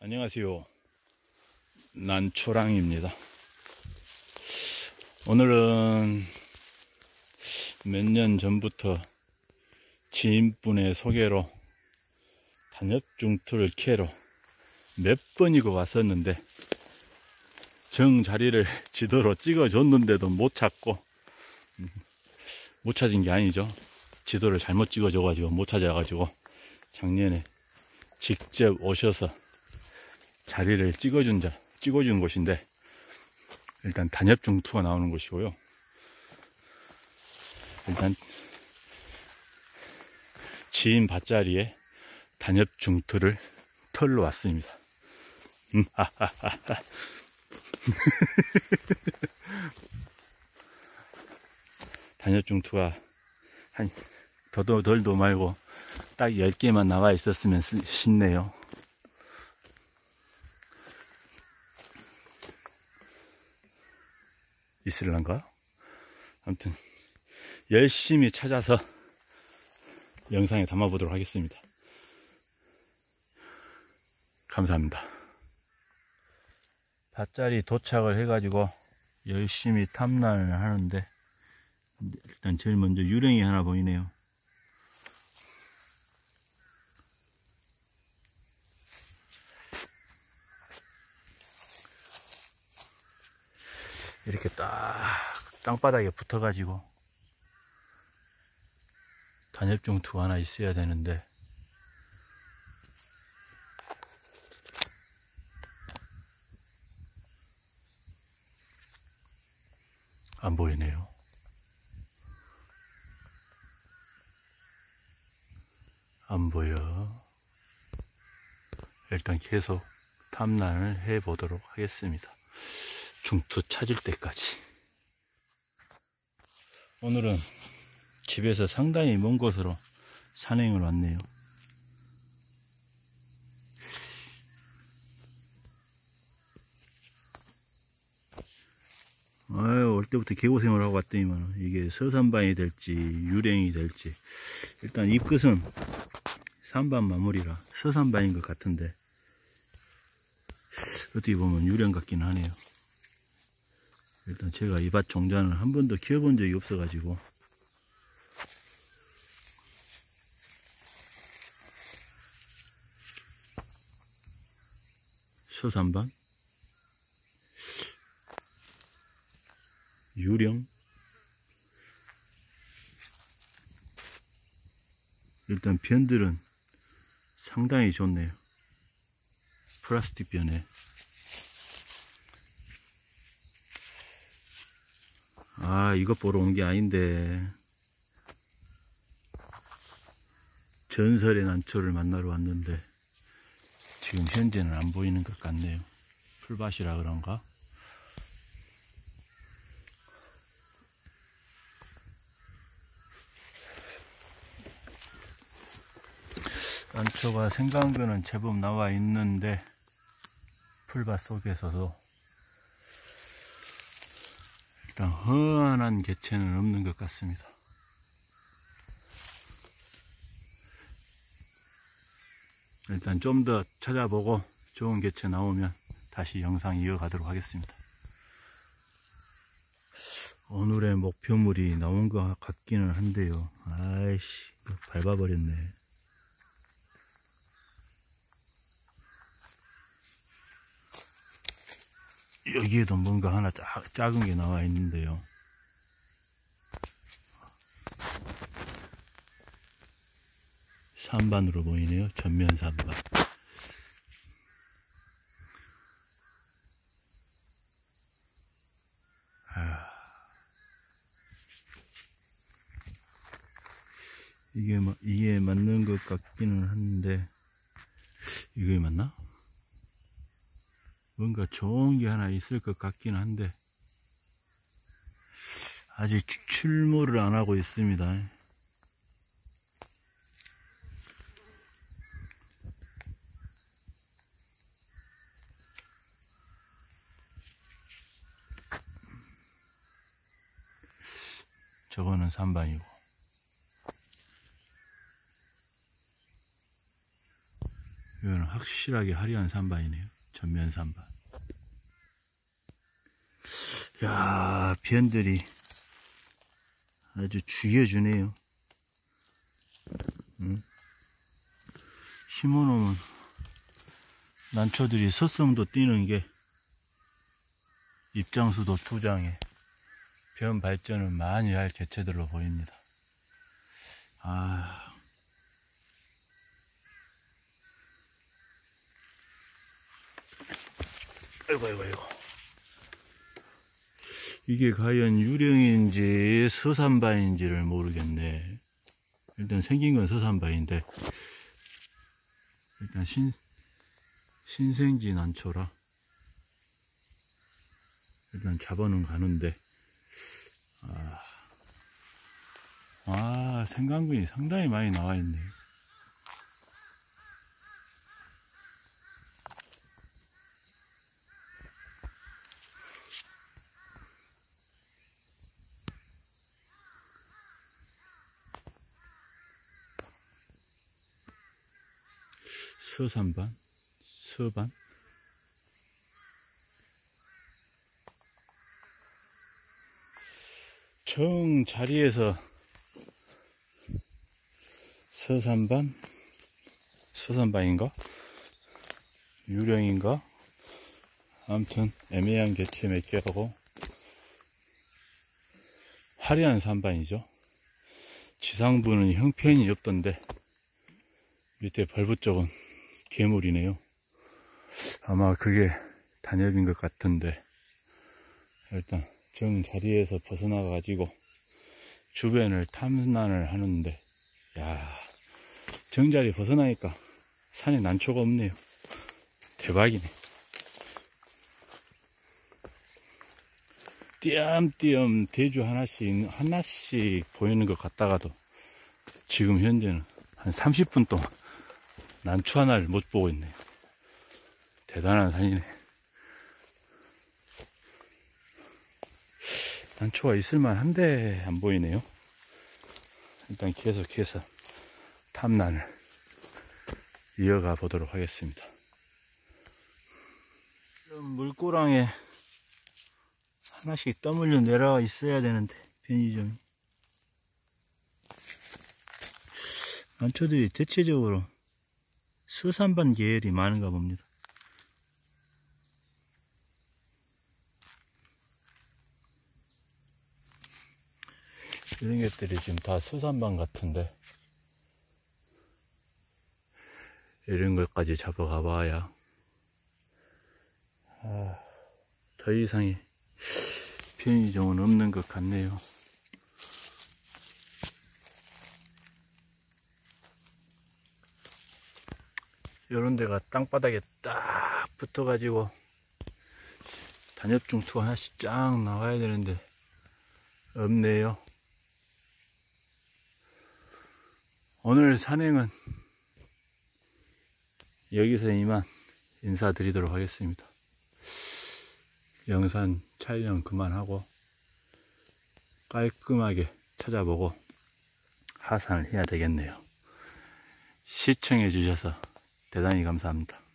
안녕하세요. 난초랑입니다. 오늘은 몇 년 전부터 지인분의 소개로 단엽중투를 캐러 몇 번이고 왔었는데 정 자리를 지도로 찍어줬는데도 못 찾고, 못 찾은 게 아니죠. 지도를 잘못 찍어줘가지고 못 찾아가지고 작년에 직접 오셔서 자리를 찍어준 곳인데, 일단 단엽중투가 나오는 곳이고요. 일단 지인 밭자리에 단엽중투를 털러 왔습니다. 단엽중투가 한 덜도 말고 딱 10개만 나와 있었으면 싶네요. 있을란가? 아무튼 열심히 찾아서 영상에 담아 보도록 하겠습니다. 감사합니다. 밭자리 도착을 해가지고 열심히 탐란을 하는데, 일단 제일 먼저 유령이 하나 보이네요. 이렇게 딱 땅바닥에 붙어 가지고 단엽중투가 하나 있어야 되는데, 안 보이네요. 안 보여. 일단 계속 탐란을 해 보도록 하겠습니다. 중투 찾을 때까지. 오늘은 집에서 상당히 먼 곳으로 산행을 왔네요. 올 때부터 개고생을 하고 왔더니만 이게 서산반이 될지 유령이 될지. 일단 잎끝은 산반 마무리라 서산반인 것 같은데, 어떻게 보면 유령 같긴 하네요. 일단 제가 이 밭 종자는 한 번도 키워본 적이 없어 가지고 서산반, 유령. 일단 변들은 상당히 좋네요. 플라스틱 변에. 이것 보러 온 게 아닌데 전설의 난초를 만나러 왔는데 지금 현재는 안 보이는 것 같네요. 풀밭이라 그런가? 난초가 생강근은 제법 나와 있는데 풀밭 속에서도 일단 훤한 개체는 없는 것 같습니다. 일단 좀 더 찾아보고 좋은 개체 나오면 다시 영상 이어가도록 하겠습니다. 오늘의 목표물이 나온 것 같기는 한데요. 아이씨, 밟아버렸네. 여기에도 뭔가 하나 작은 게 나와 있는데요. 산반으로 보이네요. 전면 산반. 이게 맞는 것 같기는 한데, 이게 맞나? 뭔가 좋은 게 하나 있을 것 같기는 한데 아직 출몰을 안 하고 있습니다. 저거는 산반이고, 이거는 확실하게 화려한 산반이네요. 전면 산반. 야, 변들이 아주 죽여주네요. 심어놓으면 난초들이 서성도 뛰는 게 입장수도 2장에 변 발전을 많이 할 개체들로 보입니다. 아이고. 이게 과연 유령인지 서산바인지를 모르겠네. 일단 생긴 건 서산바인데, 일단 신생지 난초라 일단 잡아는 가는데, 생강근이 상당히 많이 나와 있네요. 서산반, 서반. 정 자리에서 서산반인가? 유령인가? 아무튼 애매한 개체 몇 개하고 화려한 산반이죠. 지상부는 형편이 없던데 밑에 벌브 쪽은 괴물이네요. 아마 그게 단엽인 것 같은데, 일단 정 자리에서 벗어나 가지고 주변을 탐난을 하는데, 야, 정자리 벗어나니까 산에 난초가 없네요. 대박이네. 띄엄띄엄 대주 하나씩 보이는 것 같다가도 지금 현재는 한 30분 동안 난초 하나를 못 보고 있네요. 대단한 산이네. 난초가 있을만한데 안 보이네요. 일단 계속해서 탐난을 이어가 보도록 하겠습니다. 이런 물고랑에 하나씩 떠물려 내려와 있어야 되는데 편의점이. 난초들이 대체적으로 서산반 계열이 많은가 봅니다. 이런 것들이 지금 다 서산반 같은데, 이런 것까지 잡아가 봐야 더 이상의 편의점은 없는 것 같네요. 요런 데가 땅바닥에 딱 붙어 가지고 단엽중투가 하나씩 쫙 나와야 되는데 없네요. 오늘 산행은 여기서 이만 인사드리도록 하겠습니다. 영상 촬영 그만하고 깔끔하게 찾아보고 하산을 해야 되겠네요. 시청해 주셔서 대단히 감사합니다.